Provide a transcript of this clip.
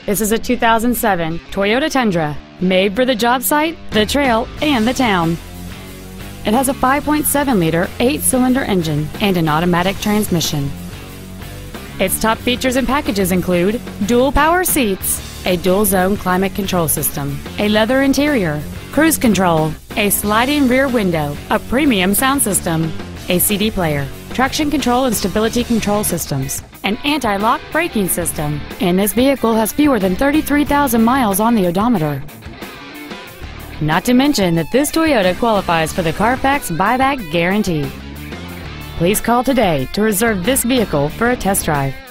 This is a 2007 Toyota Tundra, made for the job site, the trail, and the town. It has a 5.7-liter 8-cylinder engine and an automatic transmission. Its top features and packages include dual power seats, a dual-zone climate control system, a leather interior, cruise control, a sliding rear window, a premium sound system, a CD player, traction control and stability control systems, an anti-lock braking system, and this vehicle has fewer than 33,000 miles on the odometer. Not to mention that this Toyota qualifies for the Carfax buyback guarantee. Please call today to reserve this vehicle for a test drive.